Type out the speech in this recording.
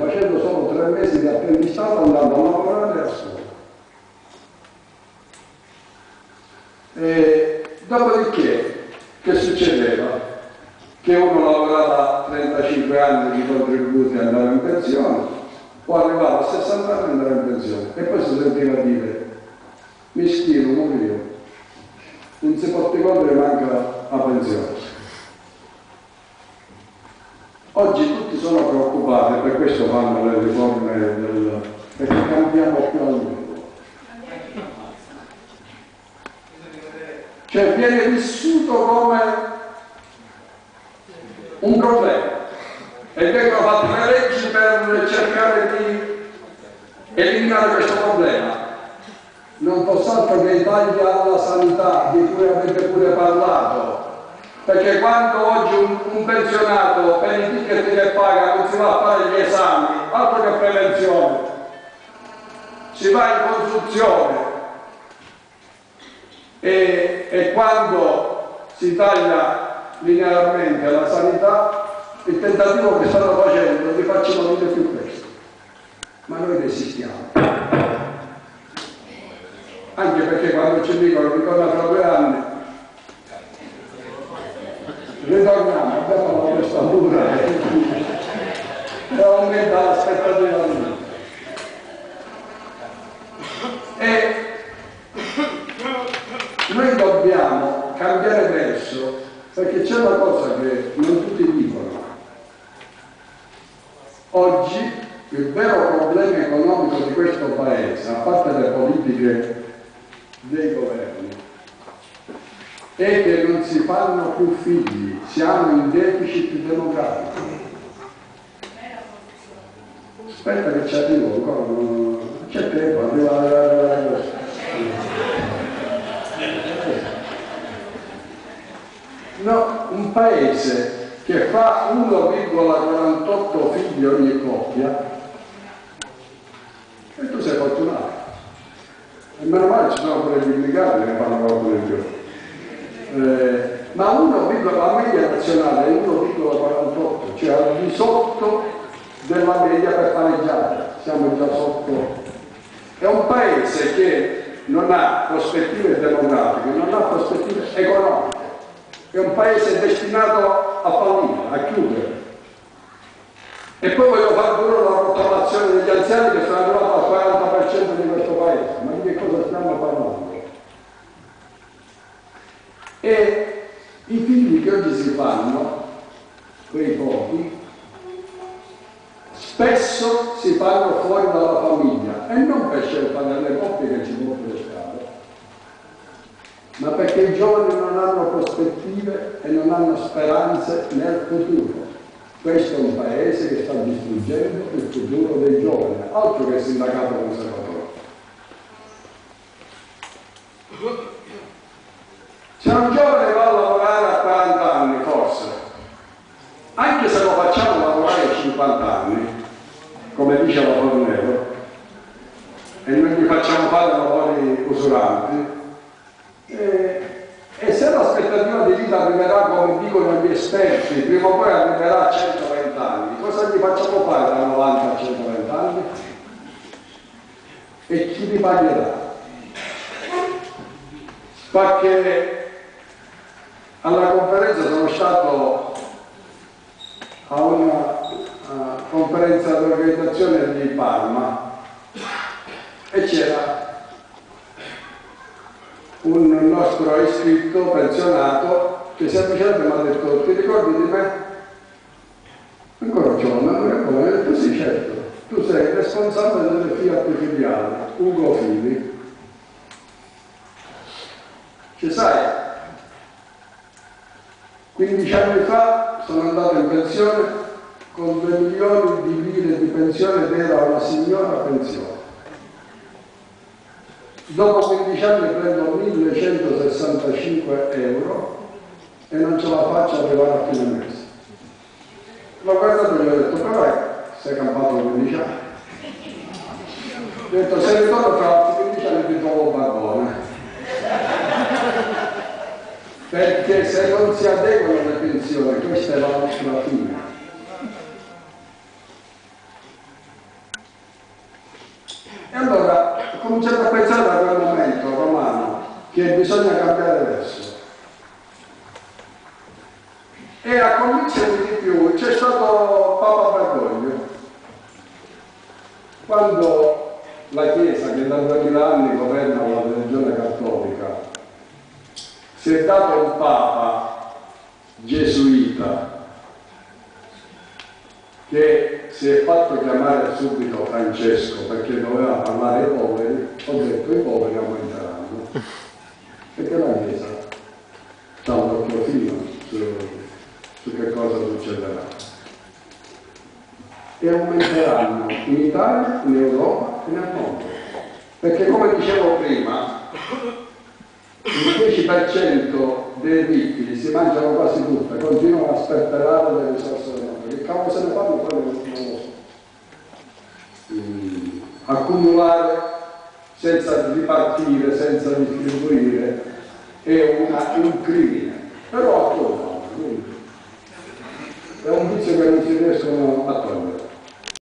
facendo solo 3 mesi di apprendistato, andando a lavorare a scuola. Dopodiché, che succedeva? Che uno lavorava 35 anni di contributi e andava in pensione, poi arrivava a 60 anni e andava in pensione, e poi si sentiva dire: mi schifo, muoio, non si può ricorrere, manca la pensione. Oggi tutti sono preoccupati, per questo fanno le riforme perché cambiamo più a lungo. Cioè viene vissuto come un problema e vengono fatte le leggi per cercare di eliminare questo problema. Non fosse altro che i tagli alla sanità, di cui avete pure parlato, perché quando oggi un pensionato per i ticket che paga non si va a fare gli esami, altro che prevenzione, si va in consultazione, e quando si taglia linearmente la sanità, il tentativo che stanno facendo è di farci morire più presto, ma noi resistiamo. Anche perché quando ci dicono ritorna tra 2 anni, ritorniamo, abbiamo la questa dura e aumenta l'aspettativa di vita. E noi dobbiamo cambiare verso, perché c'è una cosa che non tutti dicono. Oggi il vero problema economico di questo Paese, a parte le politiche dei governi, è che non si fanno più figli, siamo in deficit demografico. Aspetta che ci arrivo ancora, non c'è tempo, arriva. No, un paese che fa 1,48 figli ogni coppia, e tu sei fortunato. E meno male ci sono pure gli immigrati che ne fanno qualcuno in più. Ma la media nazionale è 1,48, cioè al di sotto della media per pareggiare, siamo già sotto. È un paese che non ha prospettive demografiche, non ha prospettive economiche, è un paese destinato a fallire, a chiudere. E poi voglio fare pure la rottamazione degli anziani che sono arrivati al 40% di questo paese, ma di che cosa stiamo parlando? E i figli che oggi si fanno, quei pochi, spesso si fanno fuori dalla famiglia, e non per scelta delle coppie che ci può pescare, ma perché i giovani non hanno prospettive e non hanno speranze nel futuro. Questo è un paese che sta distruggendo il futuro dei giovani, altro che sindacato conservatore. Se un giovane va a lavorare a 40 anni, forse, anche se lo facciamo lavorare a 50 anni, come dice la Fornero, e noi gli facciamo fare lavori usuranti, e se l'aspettativa di vita arriverà, come dicono gli esperti, prima o poi arriverà a 120 anni, cosa gli facciamo fare da 90 a 120 anni? E chi li pagherà? Perché alla conferenza sono stato a una conferenza di organizzazione di Parma e c'era un nostro iscritto pensionato che semplicemente mi ha detto: ti ricordi di me? Ancora giovane, non ho detto sì, certo, tu sei responsabile delle Fiat filiali, Ugo Fili. Ci sai, 15 anni fa sono andato in pensione con 2 milioni di lire di pensione ed era una signora pensione. Dopo 15 anni prendo 1165 euro e non ce la faccio arrivare a fine mese. L'ho guardato e gli ho detto: però sei campato 15 anni. Ho detto: se ritorno tra 15 anni ti trovo barbone. Perché se non si adeguano le pensioni, questa è la nostra fine. E allora ho cominciato a pensare da quel momento romano che bisogna cambiare verso. E a convincermi di più c'è stato Papa Bergoglio, quando la Chiesa, che da 2000 anni governa la religione cattolica, si è dato un Papa gesuita che si è fatto chiamare subito Francesco perché doveva parlare ai poveri. Ho detto: i poveri aumenteranno, perché la Chiesa ha un occhio fino su che cosa succederà, e aumenteranno in Italia, in Europa e nel mondo, perché come dicevo prima il 10% dei ricchi si mangiano quasi tutte, continuano a sperperare le risorse del mondo. Che cavolo se ne fanno, poi non lo so. Accumulare senza ripartire, senza distribuire è un crimine, però accumulano, quindi è un vizio che non si riescono a togliere.